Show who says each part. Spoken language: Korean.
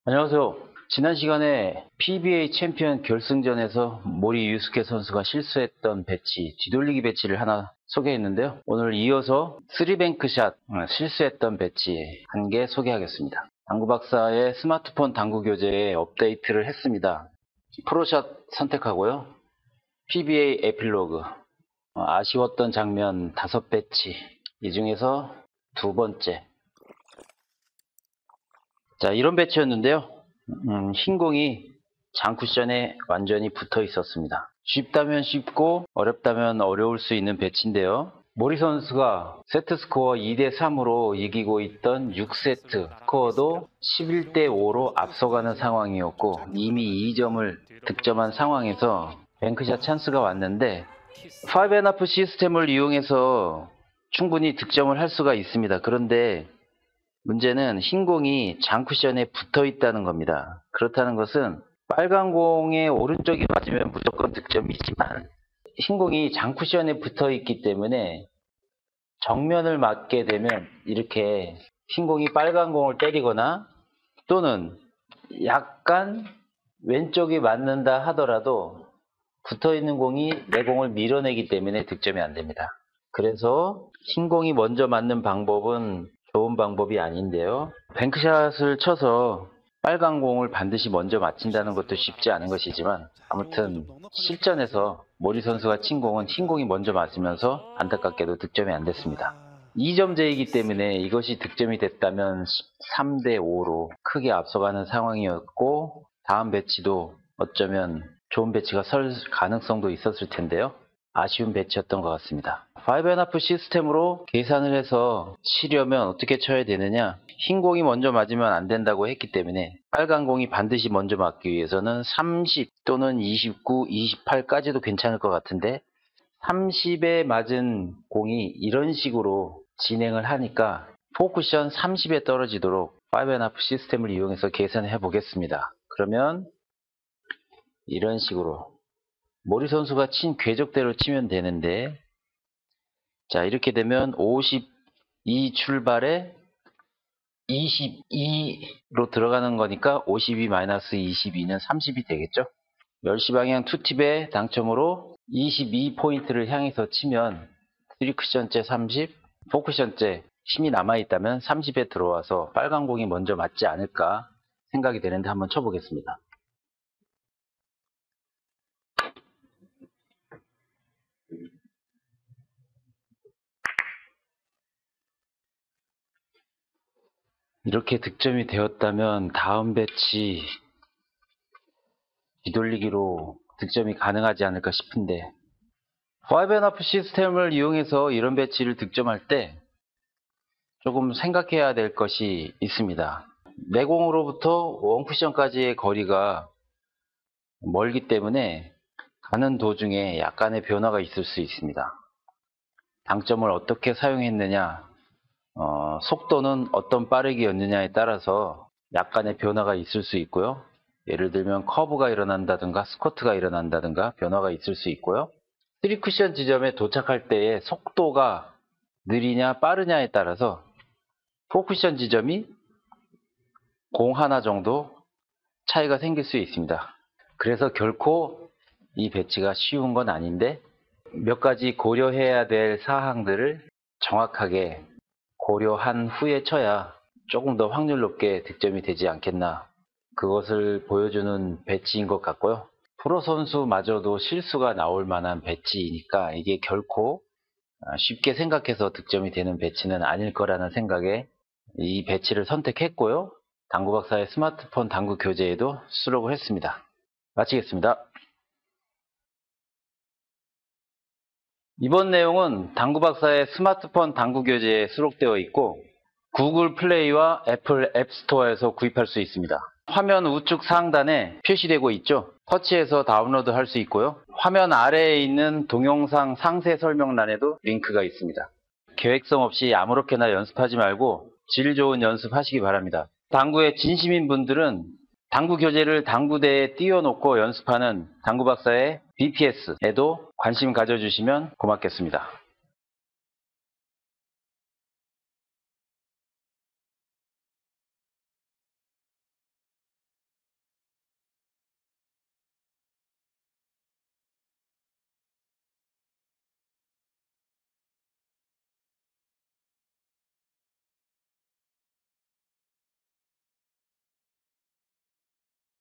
Speaker 1: 안녕하세요. 지난 시간에 PBA 챔피언 결승전에서 모리 유스케 선수가 실수했던 배치, 뒤돌리기 배치를 하나 소개했는데요. 오늘 이어서 3뱅크샷 실수했던 배치 한 개 소개하겠습니다. 당구박사의 스마트폰 당구 교재에 업데이트를 했습니다. 프로샷 선택하고요. PBA 에필로그, 아쉬웠던 장면 5배치, 이 중에서 두 번째. 자, 이런 배치였는데요. 흰 공이 장쿠션에 완전히 붙어 있었습니다. 쉽다면 쉽고 어렵다면 어려울 수 있는 배치인데요. 모리 선수가 세트 스코어 2대3으로 이기고 있던 6세트 스코어도 11대5로 앞서가는 상황이었고 이미 2점을 득점한 상황에서 뱅크샷 찬스가 왔는데 5&1 시스템을 이용해서 충분히 득점을 할 수가 있습니다. 그런데 문제는 흰 공이 장쿠션에 붙어 있다는 겁니다. 그렇다는 것은 빨간 공의 오른쪽이 맞으면 무조건 득점이지만 흰 공이 장쿠션에 붙어 있기 때문에 정면을 맞게 되면 이렇게 흰 공이 빨간 공을 때리거나 또는 약간 왼쪽이 맞는다 하더라도 붙어 있는 공이 내 공을 밀어내기 때문에 득점이 안 됩니다. 그래서 흰 공이 먼저 맞는 방법은 좋은 방법이 아닌데요. 뱅크샷을 쳐서 빨간 공을 반드시 먼저 맞힌다는 것도 쉽지 않은 것이지만 아무튼 실전에서 모리 선수가 친 공은 흰 공이 먼저 맞으면서 안타깝게도 득점이 안 됐습니다. 2점제이기 때문에 이것이 득점이 됐다면 13대5로 크게 앞서가는 상황이었고 다음 배치도 어쩌면 좋은 배치가 설 가능성도 있었을 텐데요. 아쉬운 배치였던 것 같습니다. 5&1 시스템으로 계산을 해서 치려면 어떻게 쳐야 되느냐? 흰 공이 먼저 맞으면 안 된다고 했기 때문에 빨간 공이 반드시 먼저 맞기 위해서는 30 또는 29, 28까지도 괜찮을 것 같은데 30에 맞은 공이 이런 식으로 진행을 하니까 포쿠션 30에 떨어지도록 5&1 시스템을 이용해서 계산해 보겠습니다. 그러면 이런 식으로 모리 선수가 친 궤적대로 치면 되는데 자 이렇게 되면 52 출발에 22로 들어가는 거니까 52-22는 30이 되겠죠. 10시 방향 투팁의 당첨으로 22포인트를 향해서 치면 3쿠션째 30, 4쿠션째 힘이 남아있다면 30에 들어와서 빨간 공이 먼저 맞지 않을까 생각이 되는데 한번 쳐보겠습니다. 이렇게 득점이 되었다면 다음 배치 뒤돌리기로 득점이 가능하지 않을까 싶은데 5&1 시스템을 이용해서 이런 배치를 득점할 때 조금 생각해야 될 것이 있습니다. 내공으로부터 원쿠션까지의 거리가 멀기 때문에 가는 도중에 약간의 변화가 있을 수 있습니다. 당점을 어떻게 사용했느냐, 속도는 어떤 빠르기였느냐에 따라서 약간의 변화가 있을 수 있고요. 예를 들면 커브가 일어난다든가 스쿼트가 일어난다든가 변화가 있을 수 있고요. 3쿠션 지점에 도착할 때의 속도가 느리냐 빠르냐에 따라서 4쿠션 지점이 공 하나 정도 차이가 생길 수 있습니다. 그래서 결코 이 배치가 쉬운 건 아닌데 몇 가지 고려해야 될 사항들을 정확하게 고려한 후에 쳐야 조금 더 확률 높게 득점이 되지 않겠나, 그것을 보여주는 배치인 것 같고요. 프로 선수마저도 실수가 나올 만한 배치이니까 이게 결코 쉽게 생각해서 득점이 되는 배치는 아닐 거라는 생각에 이 배치를 선택했고요. 당구박사의 스마트폰 당구 교재에도 수록을 했습니다. 마치겠습니다. 이번 내용은 당구박사의 스마트폰 당구 교재에 수록되어 있고 구글 플레이와 애플 앱스토어에서 구입할 수 있습니다. 화면 우측 상단에 표시되고 있죠. 터치해서 다운로드 할 수 있고요. 화면 아래에 있는 동영상 상세 설명란에도 링크가 있습니다. 계획성 없이 아무렇게나 연습하지 말고 질 좋은 연습하시기 바랍니다. 당구에 진심인 분들은 당구 교재를 당구대에 띄워놓고 연습하는 당구박사의 BPS에도 관심 가져주시면 고맙겠습니다.